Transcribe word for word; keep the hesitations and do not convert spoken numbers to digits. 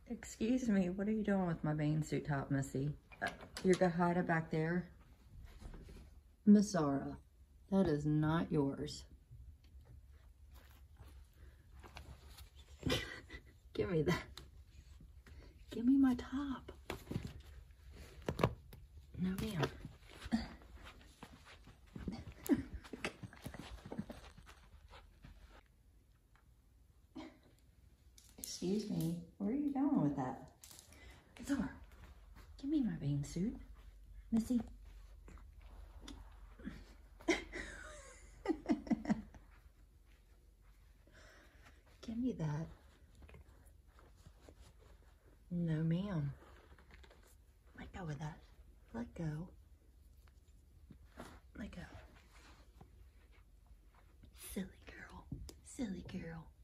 Excuse me, what are you doing with my bathing suit top, Missy? Uh, you're gonna hide it back there? Miss Zara, that is not yours. Give me that. Give me my top. No, ma'am. Excuse me, where are you going with that? Zara, give me my bathing suit. Missy. Give me that. No, ma'am. Let go of that. Let go. Let go. Silly girl. Silly girl.